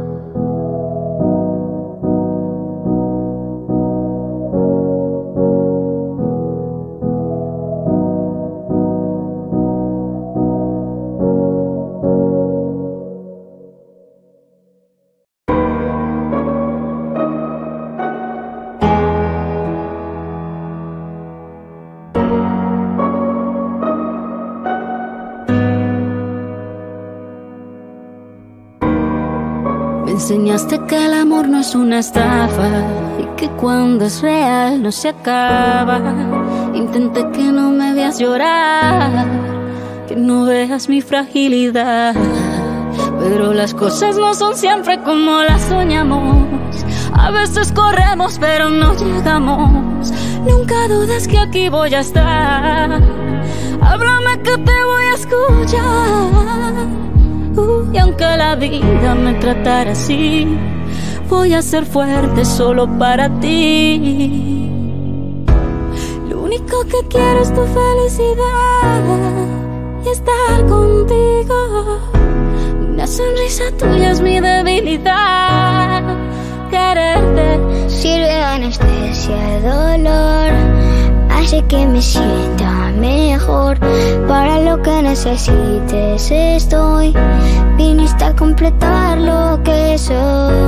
Me enseñaste que el amor no es una estafa y que cuando es real no se acaba. Intenté que no me veas llorar, que no veas mi fragilidad, pero las cosas no son siempre como las soñamos. A veces corremos pero no llegamos. Nunca dudes que aquí voy a estar. Háblame que te voy a escuchar. Y aunque la vida me tratara así, voy a ser fuerte solo para ti. Lo único que quiero es tu felicidad y estar contigo. Una sonrisa tuya es mi debilidad. Quererte sirve de anestesia, dolor, hace que me sienta mejor. Para lo que necesites estoy. Viniste a completar lo que soy.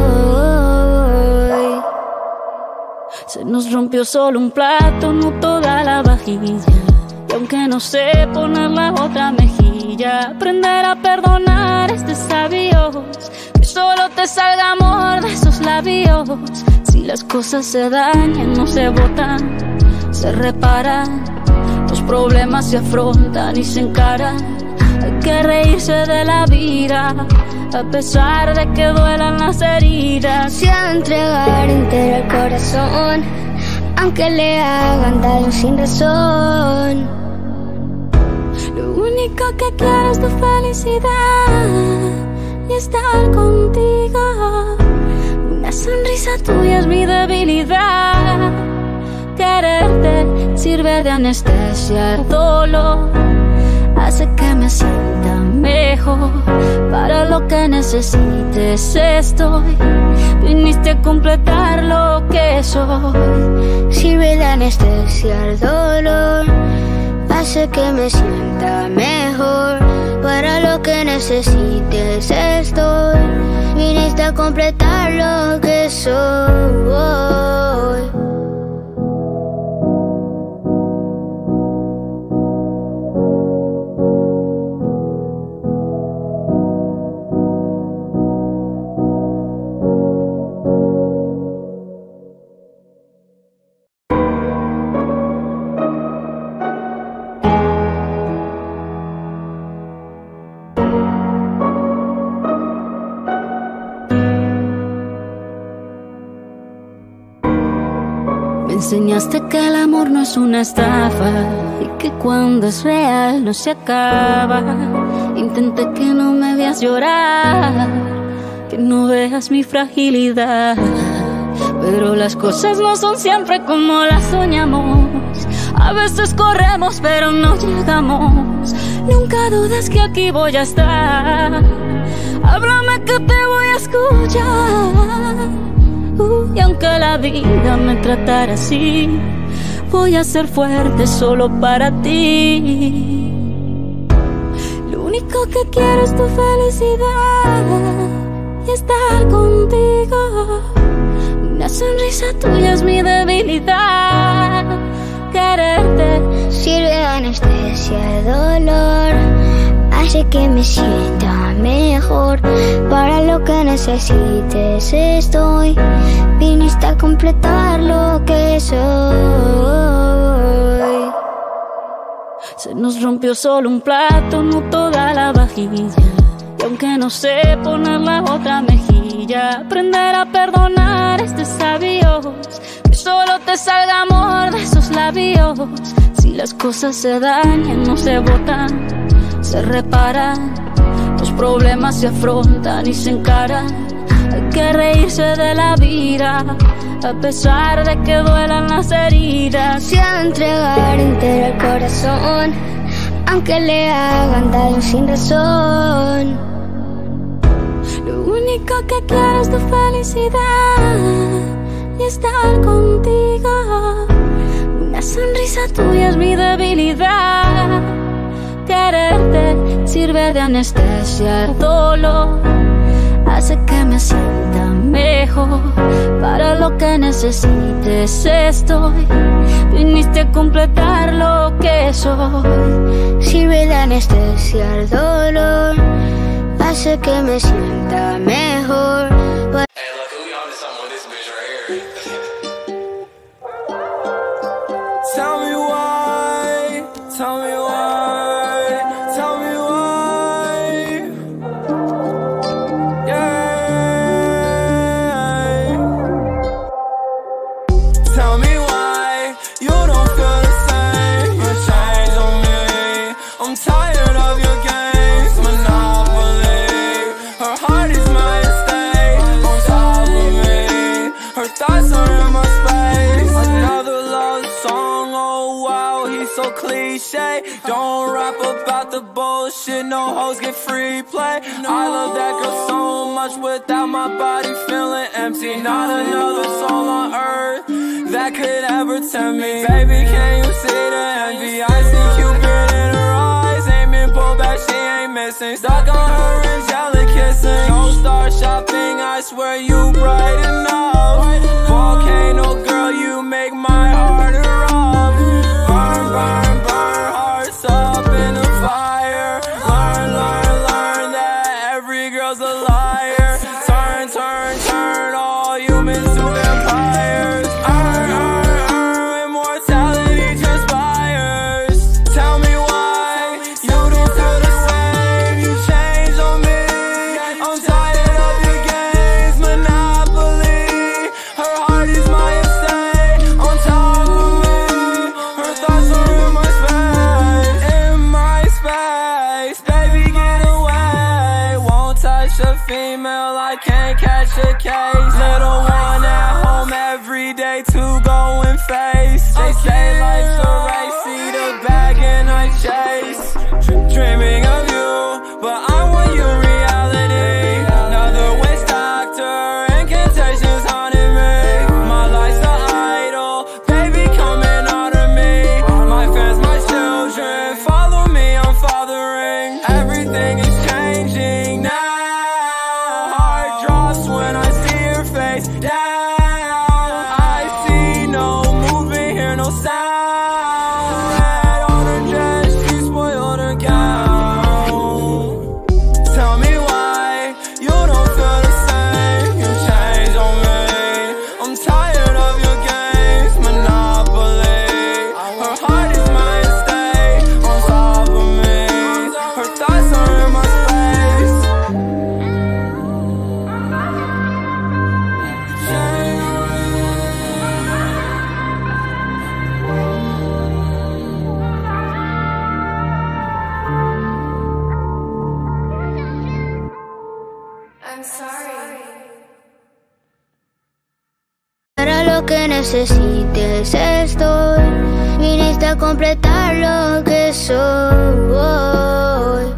Se nos rompió solo un plato, no toda la vajilla. Y aunque no sé poner la otra mejilla, aprender a perdonar es de sabios. Que solo te salga amor de esos labios. Si las cosas se dañan, no se botan, se reparan. Los problemas se afrontan y se encaran. Hay que reírse de la vida, a pesar de que duelan las heridas. Se ha entregar entero el corazón, aunque le hagan daño sin razón. Lo único que quiero es tu felicidad y estar contigo. Una sonrisa tuya es mi debilidad. Quererte sirve de anestesia al dolor, hace que me sienta mejor. Para lo que necesites estoy. Viniste a completar lo que soy. Sirve de anestesia al dolor, hace que me sienta mejor. Para lo que necesites estoy. Viniste a completar lo que soy. Me enseñaste que el amor no es una estafa y que cuando es real no se acaba. Intenté que no me veas llorar, que no veas mi fragilidad, pero las cosas no son siempre como las soñamos. A veces corremos pero no llegamos. Nunca dudes que aquí voy a estar. Háblame que te voy a escuchar. Y aunque la vida me tratara así, voy a ser fuerte solo para ti. Lo único que quiero es tu felicidad y estar contigo. Una sonrisa tuya es mi debilidad. Quererte sirve de anestesia, dolor, hace que me sienta mejor. Para lo que necesites estoy. Viniste a completar lo que soy. Se nos rompió solo un plato, no toda la vajilla. Y aunque no sé poner la otra mejilla, aprender a perdonar es de sabios. Que solo te salga amor de esos labios. Si las cosas se dañan, no se botan, se reparan. Los problemas se afrontan y se encaran. Hay que reírse de la vida, a pesar de que duelan las heridas. Se ha de entregar entero el corazón, aunque le hagan daño sin razón. Lo único que quiero es tu felicidad y estar contigo. Una sonrisa tuya es mi debilidad. Quererte sirve de anestesia al dolor, hace que me sienta mejor. Para lo que necesites estoy, viniste a completar lo que soy. Sirve de anestesia al dolor, hace que me sienta mejor. Hey, look, we on to something with this bitch right here. Tell me why, tell me why, tell me why. Yeah. Tell me why you don't feel the same. You change on me. I'm tired of your games, Monopoly. Her heart is my estate, on top of me. Her thoughts are in my space. Another love song, oh wow, he's so cliche. Don't rap about the bullshit, no hoes get free play. I love that girl so much, without my body feeling empty. Not another soul on earth that could ever tempt me. Baby, can you see the envy? I see Cupid in her eyes, aiming, pull back, she ain't missing. Stuck on her angelic kissing. No star shopping, I swear you bright enough. Volcano girl, you make my heart erupt. Burn, burn, burn, hearts up in the fire. Learn, learn, learn that every girl's a liar. Turn, turn, turn all humans to vampires. Immortality transpires. Tell me why you don't feel the same. You change on me. I'm tired of your games, Monopoly. Her heart is my estate, on top of me. Her thoughts are in my space, in my space. Baby, get away. Won't touch a female, I can't catch a case. Little one at home every day to go and face. They say life's a race, see the bag and I chase. Dreaming of you, but I want your reality. Another waste doctor, incantations haunting me. My life's the idol, baby, come and honor me. My fans, my children, follow me, I'm fathering. Everything is changing now. Heart drops when I see your face down. I see no movement, hear no sound. Red on her dress, she spoiled her gown. Tell me why you don't feel the same. You change on me. I'm tired of your games, Monopoly. Her heart is my estate, on top of me. Her thoughts are in my space. Change on me. I'm sorry. Para lo que necesites estoy, viniste a completar lo que soy.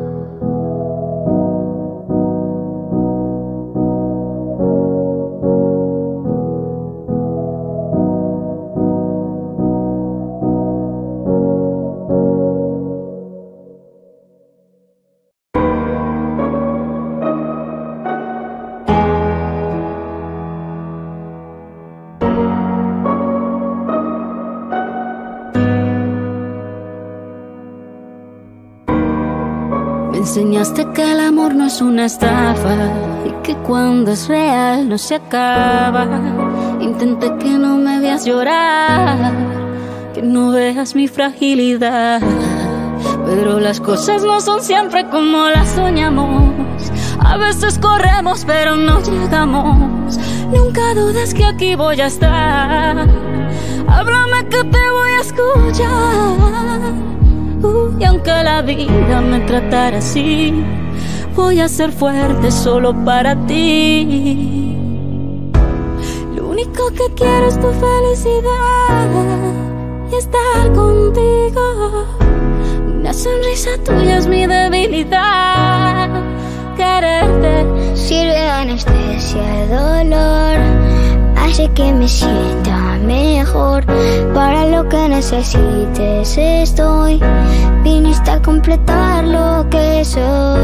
Me enseñaste que el amor no es una estafa y que cuando es real no se acaba. Intenté que no me veas llorar, que no veas mi fragilidad, pero las cosas no son siempre como las soñamos. A veces corremos pero no llegamos. Nunca dudes que aquí voy a estar. Háblame que te voy a escuchar. Y aunque la vida me tratara así, voy a ser fuerte solo para ti. Lo único que quiero es tu felicidad y estar contigo. Una sonrisa tuya es mi debilidad. Quererte sirve de anestesia el dolor, hace que me sienta mejor. Para lo que necesites estoy, viniste a completar lo que soy.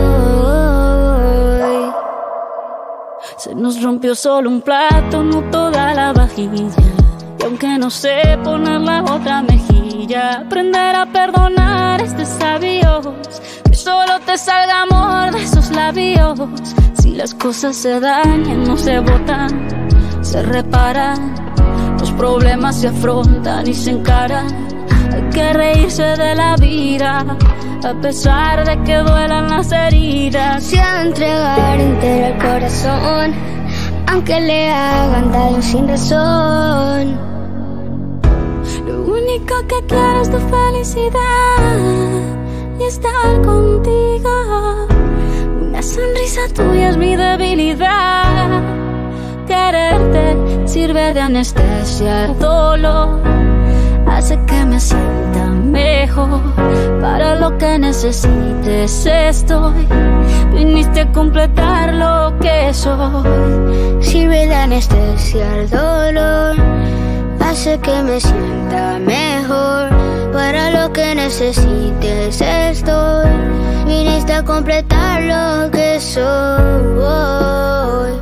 Se nos rompió solo un plato, no toda la vajilla. Y aunque no sé poner la otra mejilla, aprender a perdonar es de sabios. Que solo te salga amor de esos labios. Si las cosas se dañan, no se botan, se reparan. Los problemas se afrontan y se encaran. Hay que reírse de la vida, a pesar de que duelan las heridas. Se ha de entregar entero el corazón, aunque le hagan daño sin razón. Lo único que quiero es tu felicidad y estar contigo. Una sonrisa tuya es mi debilidad. Quererte sirve de anestesia el dolor, hace que me sienta mejor. Para lo que necesites estoy, viniste a completar lo que soy. Sirve de anestesia el dolor, hace que me sienta mejor. Para lo que necesites estoy, viniste a completar lo que soy.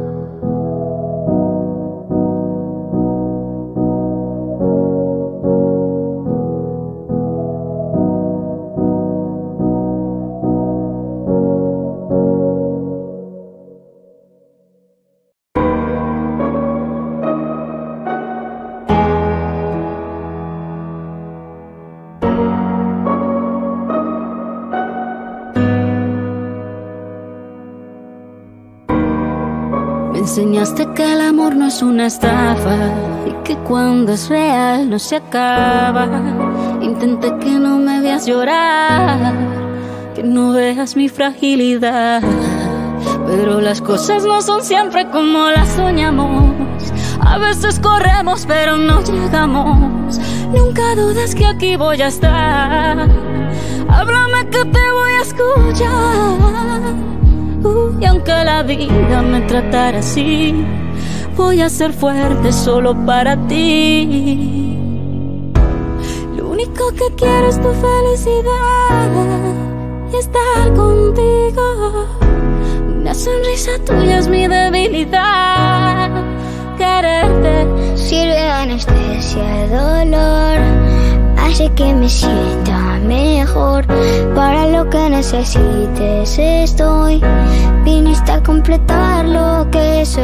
Me enseñaste que el amor no es una estafa y que cuando es real no se acaba. Intenté que no me veas llorar, que no veas mi fragilidad, pero las cosas no son siempre como las soñamos. A veces corremos pero no llegamos. Nunca dudes que aquí voy a estar. Háblame que te voy a escuchar. Y aunque la vida me tratara así, voy a ser fuerte solo para ti. Lo único que quiero es tu felicidad y estar contigo. Una sonrisa tuya es mi debilidad. Quererte sirve de anestesia el dolor, hace que me sienta mejor. Para lo que necesites estoy, viniste a completar lo que soy.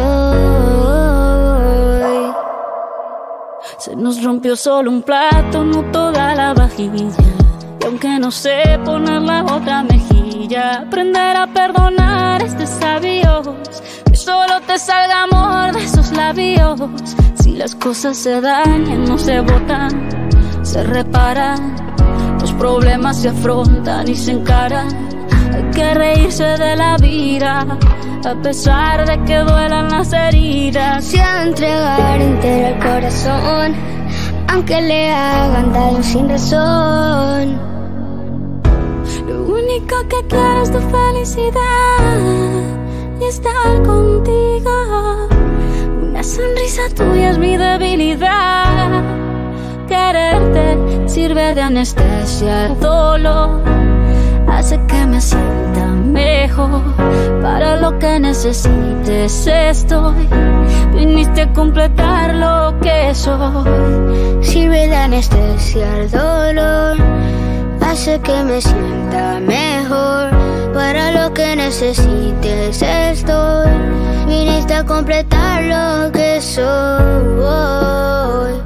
Se nos rompió solo un plato, no toda la vajilla. Y aunque no sé poner la otra mejilla, aprender a perdonar es de sabios. Que solo te salga amor de esos labios. Si las cosas se dañan, no se botan, se reparan. Los problemas se afrontan y se encaran. Hay que reírse de la vida, a pesar de que duelan las heridas. Se ha de entregar entero el corazón, aunque le hagan daño sin razón. Lo único que quiero es tu felicidad y estar contigo. Una sonrisa tuya es mi debilidad. Quererte sirve de anestesia el dolor, hace que me sienta mejor. Para lo que necesites estoy, viniste a completar lo que soy. Sirve de anestesia el dolor, hace que me sienta mejor. Para lo que necesites estoy, viniste a completar lo que soy.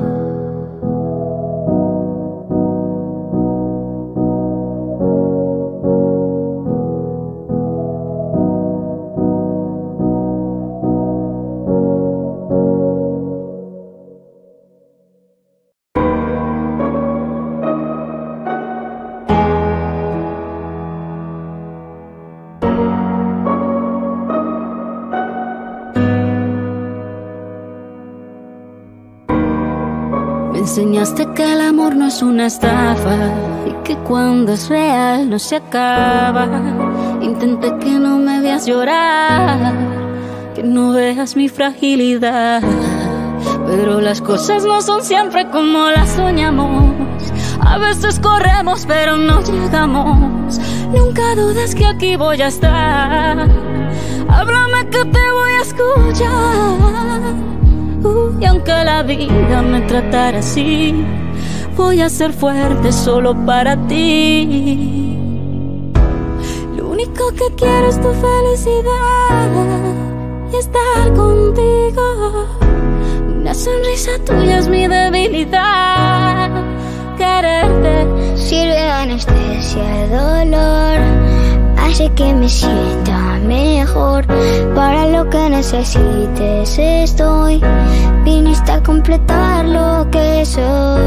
enseñaste que el amor no es una estafa y que cuando es real no se acaba. Intenté que no me veas llorar, que no veas mi fragilidad, pero las cosas no son siempre como las soñamos. A veces corremos pero no llegamos. Nunca dudes que aquí voy a estar. Háblame que te voy a escuchar. Y aunque la vida me tratara así, voy a ser fuerte solo para ti. Lo único que quiero es tu felicidad y estar contigo. Una sonrisa tuya es mi debilidad. Quererte sirve de anestesia el dolor, hace que me sienta mejor. Para lo que necesites estoy, viniste a completar lo que soy.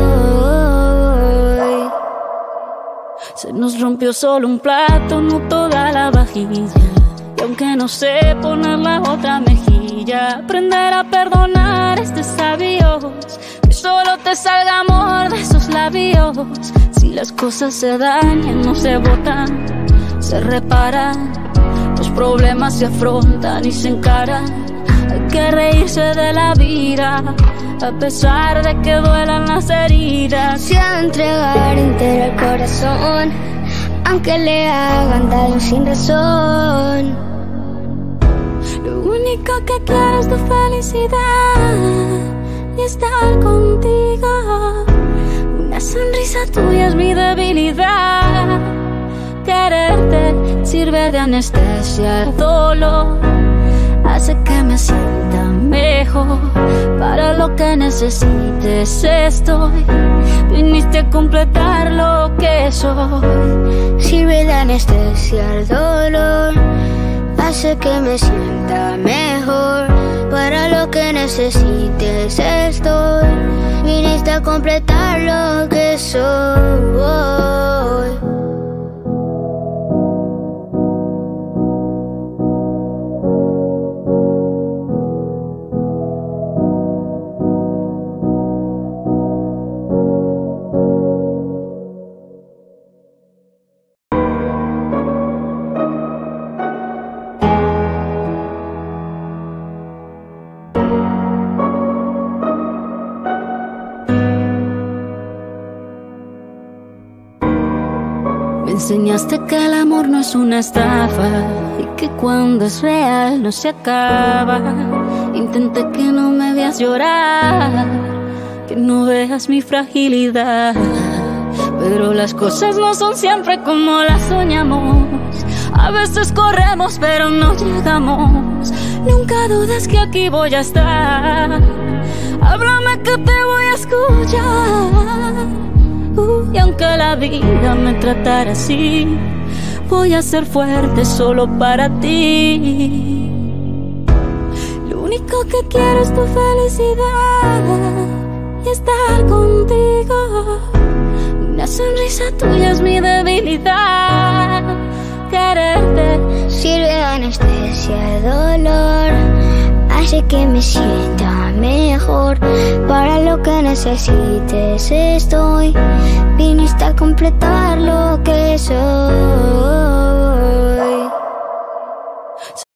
Se nos rompió solo un plato, no toda la vajilla. Y aunque no sé poner la otra mejilla, aprender a perdonar es de sabios. Que solo te salga amor de esos labios. Si las cosas se dañan, no se botan, se reparan. Los problemas se afrontan y se encaran. Hay que reírse de la vida, a pesar de que duelan las heridas. Se ha de entregar entero el corazón, aunque le hagan daño sin razón. Lo único que quiero es tu felicidad y estar contigo. Una sonrisa tuya es mi debilidad. Quererte sirve de anestesia el dolor, hace que me sienta mejor. Para lo que necesites estoy, viniste a completar lo que soy. Sirve de anestesia el dolor, hace que me sienta mejor. Para lo que necesites estoy, viniste a completar lo que soy. Me enseñaste que el amor no es una estafa y que cuando es real no se acaba. Intenté que no me veas llorar, que no veas mi fragilidad, pero las cosas no son siempre como las soñamos. A veces corremos pero no llegamos. Nunca dudes que aquí voy a estar. Háblame que te voy a escuchar. Y aunque la vida me tratara así, voy a ser fuerte solo para ti. Lo único que quiero es tu felicidad y estar contigo. Una sonrisa tuya es mi debilidad. Quererte sirve de anestesia el dolor, hace que me sienta mejor. Para lo que necesites estoy, viniste a completar lo que soy.